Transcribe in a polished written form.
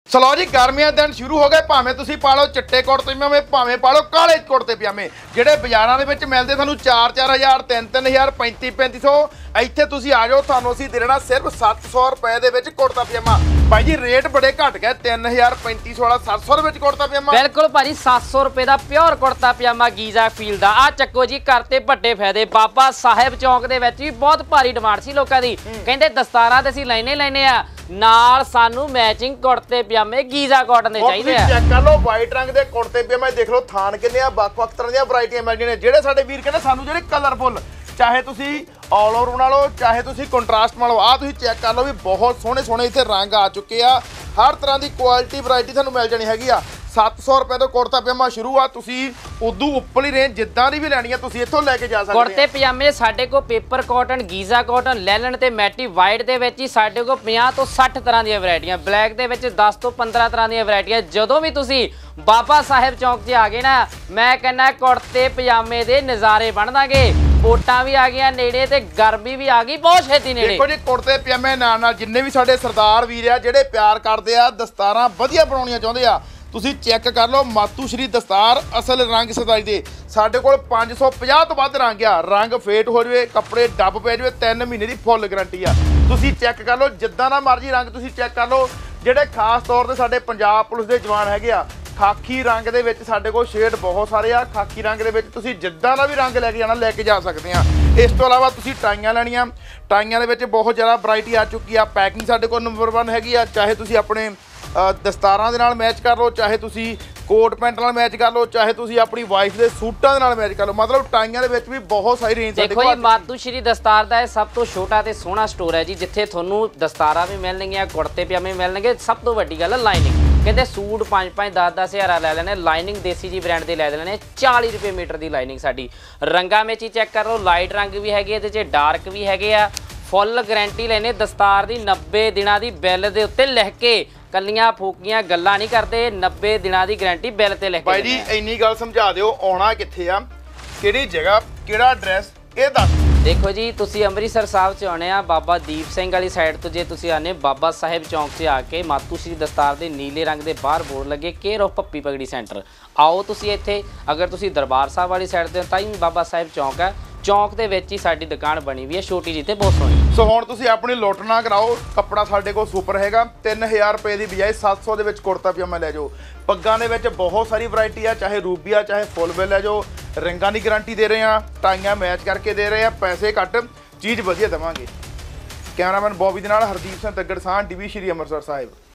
Slow ਜੀ ਗਰਮੀਆਂ ਦਿਨ ਸ਼ੁਰੂ ਹੋ ਗਏ। ਭਾਵੇਂ ਤੁਸੀਂ ਪਾ ਲਓ ਚਿੱਟੇ ਕੁੜਤੇ ਪਜਾਮੇ, ਭਾਵੇਂ ਪਾ ਲਓ ਕਾਲੇ ਕੁੜਤੇ ਪਜਾਮੇ, ਜਿਹੜੇ ਬਾਜ਼ਾਰਾਂ ਦੇ ਵਿੱਚ ਮਿਲਦੇ ਤੁਹਾਨੂੰ 4-4000 3-3000 3500। ਇੱਥੇ ਤੁਸੀਂ ਆ ਜਾਓ, ਤੁਹਾਨੂੰ ਅਸੀਂ ਦੇ ਦੇਣਾ ਸਿਰਫ 700 ਰੁਪਏ ਦੇ ਵਿੱਚ ਕੁੜਤਾ ਪਜਾਮਾ। ਭਾਈ ਜੀ ਰੇਟ ਬੜੇ ਘਟ ਗਏ, 3000 3500 ਵਾਲਾ 700 ਦੇ ਵਿੱਚ ਕੁੜਤਾ ਪਜਾਮਾ। ਬਿਲਕੁਲ ਭਾਜੀ 700 ਰੁਪਏ ਦਾ pure kurta pyjama Giza feel ਦਾ। ਆ ਚੱਕੋ ਜੀ ਕਰਤੇ ਵੱਡੇ ਫਾਇਦੇ। ਬਾਬਾ ਸਾਹਿਬ ਚੌਂਕ ਦੇ ਵਿੱਚ ਵੀ ਬਹੁਤ ਭਾਰੀ ਡਿਮਾਂਡ ਸੀ ਲੋਕਾਂ ਦੀ, ਕਹਿੰਦੇ ਦਸਤਾਰਾਂ ਤੇ ਅਸੀਂ ਲੈਣੇ ਆ, ਨਾਲ ਸਾਨੂੰ ਮੈਚਿੰਗ ਕੁੜਤੇ ਪਜਾਮੇ ਗੀਜ਼ਾ ਕਾਟਨ ਦੇ ਚਾਹੀਦੇ ਆ। ਚੈੱਕ ਕਰ ਲਓ ਵਾਈਟ ਰੰਗ ਦੇ ਕੁੜਤੇ ਪਜਾਮੇ, ਦੇਖ ਲਓ ਥਾਨ ਕਿੰਨੇ ਆ, ਵੱਖ-ਵੱਖ ਤਰ੍ਹਾਂ ਦੀਆਂ ਵੈਰਾਈਟੀਆਂ ਮਿਲ ਜਾਂਦੀਆਂ ਨੇ। ਜਿਹੜੇ ਸਾਡੇ ਵੀਰ ਕਹਿੰਦੇ ਸਾਨੂੰ ਜਿਹੜੇ ਕਲਰਫੁੱਲ, ਚਾਹੇ ਤੁਸੀਂ ਆਲ ਓਵਰ ਬਣਾ ਲਓ, ਚਾਹੇ ਤੁਸੀਂ ਕੰਟਰਾਸਟ ਬਣਾ ਲਓ। ਆਹ ਤੁਸੀਂ ਚੈੱਕ ਕਰ ਲਓ ਵੀ ਬਹੁਤ ਸੋਹਣੇ ਇੱਥੇ ਰੰਗ ਆ ਚੁੱਕੇ ਆ। ਹਰ ਤਰ੍ਹਾਂ ਦੀ ਕੁਆਲਿਟੀ ਵੈਰਾਈਟੀ ਤੁਹਾਨੂੰ ਮਿਲ ਜਾਣੀ ਹੈਗੀ ਆ। 700 ਰੁਪਏ ਤੋਂ ਕੁੜਤਾ ਪਜਾਮਾ ਸ਼ੁਰੂ ਆ। ਤੁਸੀਂ ਉਦੋਂ ਉੱਪਰਲੀ ਰੇਂਜ ਜਿੱਦਾਂ ਦੀ ਵੀ ਲੈਣੀ ਆ ਤੁਸੀਂ ਇੱਥੋਂ ਲੈ ਕੇ ਜਾ ਸਕਦੇ ਆ। ਕੁੜਤੇ ਪਜਾਮੇ ਸਾਡੇ ਕੋਲ paper cotton, Giza cotton, linen ਤੇ ਮੈਟੀ ਵਾਈਟ ਦੇ ਵਿੱਚ ਹੀ ਸਾਡੇ ਕੋਲ 50 ਤੋਂ 60 ਤਰ੍ਹਾਂ ਦੀਆਂ ਵੈਰਾਈਟੀਆਂ, ਬਲੈਕ ਦੇ ਵਿੱਚ 10 ਤੋਂ 15 ਤਰ੍ਹਾਂ ਦੀਆਂ ਵੈਰਾਈਟੀਆਂ। ਜਦੋਂ ਵੀ ਤੁਸੀਂ ਬਾਬਾ ਸਾਹਿਬ ਚੌਂਕ 'ਚ ਆ ਗਏ ਨਾ, ਮੈਂ ਕਹਿੰਦਾ ਕੁੜਤੇ ਪਜਾਮੇ ਦੇ ਨਜ਼ਾਰੇ ਬਣ ਦਾਂਗੇ। ਵੋਟਾਂ ਵੀ ਆ ਗਈਆਂ ਨੇੜੇ ਤੇ ਗਰਮੀ ਵੀ ਆ ਗਈ ਬਹੁਤ ਛੇਤੀ ਨੇੜੇ। ਦੇਖੋ ਜੀ ਕੁੜਤੇ ਪਜਾਮੇ ਨਾਲ ਜਿੰਨੇ ਵੀ ਸਾਡੇ ਸਰਦਾਰ ਵੀਰ ਆ ਜਿਹੜੇ ਪਿਆਰ ਕਰਦੇ ਆ, ਦਸਤਾਰਾਂ ਵਧੀਆ ਬਣਾਉਣੀਆਂ ਚਾਹੁੰਦੇ ਆ, ਤੁਸੀਂ ਚੈੱਕ ਕਰ ਲਓ ਮਾਤੂ ਸ਼੍ਰੀ ਦਸਤਾਰ ਅਸਲ ਰੰਗ ਸਰਦਾਰੀ ਦੇ। ਸਾਡੇ ਕੋਲ 550 ਤੋਂ ਵੱਧ ਰੰਗ ਆ। ਰੰਗ ਫੇਟ ਹੋ ਜਾਵੇ, ਕੱਪੜੇ ਡੱਬ ਪੈ ਜਾਵੇ, 3 ਮਹੀਨੇ ਦੀ ਫੁੱਲ ਗਾਰੰਟੀ ਆ। ਤੁਸੀਂ ਚੈੱਕ ਕਰ ਲਓ ਜਿੱਦਾਂ ਦਾ ਮਰਜ਼ੀ ਰੰਗ ਤੁਸੀਂ ਚੈੱਕ ਕਰ ਲਓ। ਜਿਹੜੇ ਖਾਸ ਤੌਰ ਤੇ ਸਾਡੇ ਪੰਜਾਬ ਪੁਲਿਸ ਦੇ ਜਵਾਨ ਹੈਗੇ ਆ, ਖਾਕੀ ਰੰਗ ਦੇ ਵਿੱਚ ਸਾਡੇ ਕੋਲ ਸ਼ੇਡ ਬਹੁਤ ਸਾਰੇ ਆ। ਖਾਕੀ ਰੰਗ ਦੇ ਵਿੱਚ ਤੁਸੀਂ ਜਿੱਦਾਂ ਦਾ ਵੀ ਰੰਗ ਲੈ ਕੇ ਜਾਣਾ ਲੈ ਕੇ ਜਾ ਸਕਦੇ ਆ। ਇਸ ਤੋਂ ਇਲਾਵਾ ਤੁਸੀਂ ਟਾਈਆਂ ਲੈਣੀਆਂ, ਟਾਈਆਂ ਦੇ ਵਿੱਚ ਬਹੁਤ ਜ਼ਿਆਦਾ ਵੈਰਾਈਟੀ ਆ ਚੁੱਕੀ ਆ। ਪੈਕਿੰਗ ਸਾਡੇ ਕੋਲ ਨੰਬਰ 1 ਹੈਗੀ ਆ। ਚਾਹੇ ਤੁਸੀਂ ਆਪਣੇ ਦਸਤਾਰਾਂ ਦੇ ਨਾਲ ਮੈਚ ਕਰ ਲਓ, ਚਾਹੇ ਤੁਸੀਂ ਕੋਟ ਪੈਂਟ ਨਾਲ ਮੈਚ ਕਰ ਲਓ, ਚਾਹੇ ਤੁਸੀਂ ਆਪਣੀ ਵਾਈਫ ਦੇ ਸੂਟਾਂ ਦੇ ਨਾਲ ਮੈਚ ਕਰ ਲਓ। ਮਤਲਬ ਟਾਈਆਂ ਦੇ ਵਿੱਚ ਵੀ ਬਹੁਤ ਸਾਰੀ ਰੇਂਜ ਸਾਡੇ ਕੋਲ। ਦੇਖੋ ਜੀ ਮਾਤੂ ਸ਼੍ਰੀ ਦਸਤਾਰ ਦਾ ਇਹ ਸਭ ਤੋਂ ਛੋਟਾ ਤੇ ਸੋਹਣਾ ਸਟੋਰ ਹੈ ਜੀ, ਜਿੱਥੇ ਤੁਹਾਨੂੰ ਦਸਤਾਰਾਂ ਵੀ ਮਿਲਣਗੀਆਂ, ਕੁੜਤੇ ਪਜਾਮੇ ਮਿਲਣਗੇ। ਸਭ ਤੋਂ ਵੱਡੀ ਗੱਲ ਹੈ ਲਾਈਨਿੰਗ। ਕਹਿੰਦੇ ਸੂਟ 5-5 10-10 ਹਜ਼ਾਰ ਲੈ ਲੈਣੇ, ਲਾਈਨਿੰਗ ਦੇਸੀ ਜੀ ਬ੍ਰਾਂਡ ਦੇ ਲੈ ਲੈਣੇ। 40 ਰੁਪਏ ਮੀਟਰ ਦੀ ਲਾਈਨਿੰਗ ਸਾਡੀ। ਰੰਗਾਂ ਵਿੱਚ ਹੀ ਚੈੱਕ ਕਰ ਲਓ, ਲਾਈਟ ਰੰਗ ਵੀ ਹੈਗੇ, ਇਹਦੇ 'ਚ ਡਾਰਕ ਵੀ ਹੈਗੇ ਆ। ਫੁੱਲ ਗਾਰੰਟੀ ਲੈਣੇ ਦਸਤਾਰ ਦੀ। 90 ਦਿਨਾਂ ਦੀ ਬਿੱਲ ਦੇ ਉੱਤੇ ਲਿਖ ਕੇ, ਕੱਲੀਆਂ ਫੂਕੀਆਂ ਗੱਲਾਂ ਨਹੀਂ ਕਰਦੇ, 90 ਦਿਨਾਂ ਦੀ ਗਾਰੰਟੀ ਬਿੱਲ ਤੇ ਲਿਖ ਕੇ। ਭਾਈ ਜੀ ਇੰਨੀ ਗੱਲ ਸਮਝਾ ਦਿਓ, ਆਉਣਾ ਕਿੱਥੇ ਆ, ਕਿਹੜੀ ਜਗ੍ਹਾ, ਕਿਹੜਾ ਐਡਰੈਸ, ਇਹ ਦੱਸ। ਦੇਖੋ ਜੀ ਤੁਸੀਂ ਅੰਮ੍ਰਿਤਸਰ ਸਾਹਿਬ 'ਚ ਆਉਣੇ ਆ, ਬਾਬਾ ਦੀਪ ਸਿੰਘ ਵਾਲੀ ਸਾਈਡ ਤੋਂ ਜੇ ਤੁਸੀਂ ਆਨੇ ਬਾਬਾ ਸਾਹਿਬ ਚੌਂਕ 'ਚ ਆ ਕੇ ਮਾਤੂ ਸ਼੍ਰੀ ਦਸਤਾਰ ਦੇ ਨੀਲੇ ਰੰਗ ਦੇ ਬਾਹਰ ਬੋਰਡ ਲੱਗੇ ਕੇਅਰ ਆਫ ਪੱਪੀ ਪਗੜੀ ਸੈਂਟਰ, ਆਓ ਤੁਸੀਂ ਇੱਥੇ। ਅਗਰ ਤੁਸੀਂ ਦਰਬਾਰ ਸਾਹਿਬ ਵਾਲੀ ਸਾਈਡ ਤੇ ਤਾਂ ਹੀ ਬਾਬਾ ਸਾਹਿਬ ਚੌਂਕ ਹੈ। ਚੌਂਕ ਦੇ ਵਿੱਚ ਹੀ ਸਾਡੀ ਦੁਕਾਨ ਬਣੀ ਵੀ ਹੈ, ਛੋਟੀ ਜਿਹੀ ਤੇ ਬਹੁਤ ਸੋਹਣੀ। ਸੋ ਹੁਣ ਤੁਸੀਂ ਆਪਣੀ ਲੁੱਟ ਨਾ ਕਰਾਓ, ਕੱਪੜਾ ਸਾਡੇ ਕੋਲ ਸੁਪਰ ਹੈਗਾ। 3000 ਰੁਪਏ ਦੀ ਬਜਾਏ 700 ਦੇ ਵਿੱਚ ਕੁੜਤਾ ਪਜਾਮਾ ਲੈ ਜਾਓ। ਪੱਗਾਂ ਦੇ ਵਿੱਚ ਬਹੁਤ ਸਾਰੀ ਵੈਰਾਈਟੀ ਆ, ਚਾਹੇ ਰੂਬੀਆ ਚਾਹੇ ਫੁੱਲ ਬਿੱਲ ਲੈ ਜਾਓ। ਰਿੰਗਾਂ ਦੀ ਗਾਰੰਟੀ ਦੇ ਰਹੇ ਆ, ਟਾਈਆਂ ਮੈਚ ਕਰਕੇ ਦੇ ਰਹੇ ਆ, ਪੈਸੇ ਘੱਟ ਚੀਜ਼ ਵਧੀਆ ਦੇਵਾਂਗੇ। ਕੈਮਰਾਮੈਨ ਬੋਬੀ ਦੇ ਨਾਲ ਹਰਦੀਪ ਸਿੰਘ ਤੱਗੜ ਸਾਹ, DB ਸ਼੍ਰੀ ਅੰਮ੍ਰਿਤਸਰ ਸਾਹਿਬ।